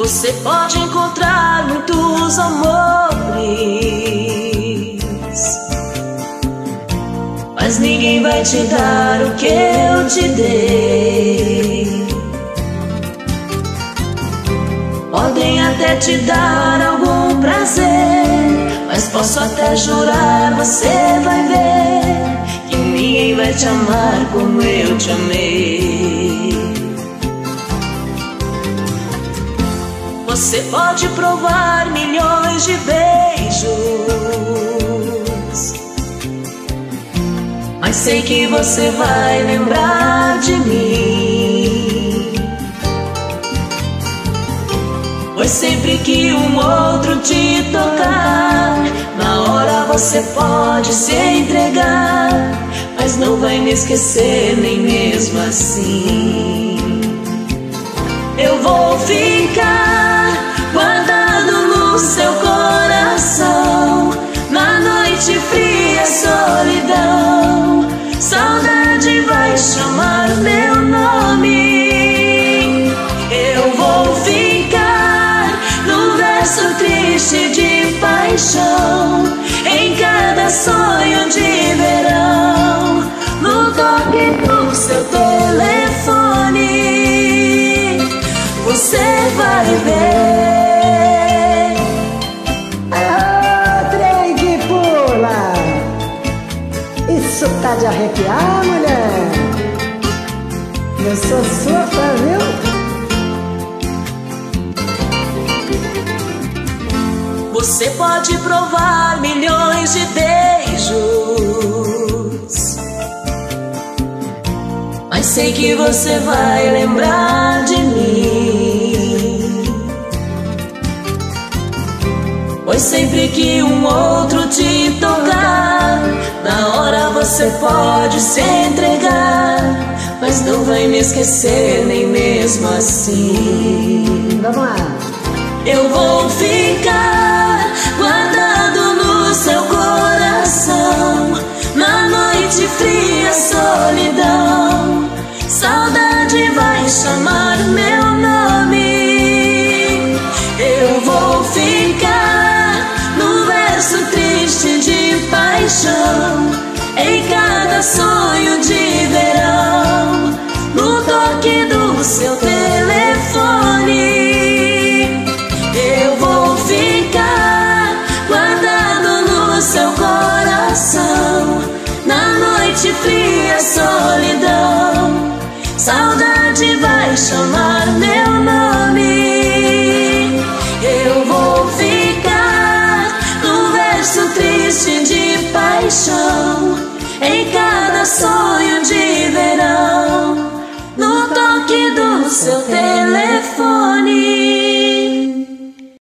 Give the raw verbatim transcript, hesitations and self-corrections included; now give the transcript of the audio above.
Você pode encontrar muitos amores, mas ninguém vai te dar o que eu te dei. Podem até te dar algum prazer, mas posso até jurar, você vai ver que ninguém vai te amar como eu te amei. Você pode provar milhões de beijos, mas sei que você vai lembrar de mim, pois sempre que um outro te tocar, na hora você pode se entregar, mas não vai me esquecer nem mesmo assim. Eu vou ficar guardado no seu coração, na noite fria, solidão. Saudade vai chamar meu nome. Eu vou ficar no verso triste de paixão, em cada sonho de verão, no toque do seu telefone. Você vai ver. Ah, trem que pula. Isso tá de arrepiar, mulher. Eu sou sua fã, viu? Você pode provar milhões de beijos, mas sei que você vai lembrar de mim, pois sempre que um outro te tocar, na hora você pode se entregar, mas não vai me esquecer nem mesmo assim. Vamos lá. Eu vou ficar guardado no seu coração, na noite fria, solidão. Saudade vai chamar meu nome. Eu vou ficar no verso triste de paixão, em cada sonho de verão, no toque do seu telefone. Eu vou ficar guardado no seu coração, na noite fria, solidão. Saudade vai chamar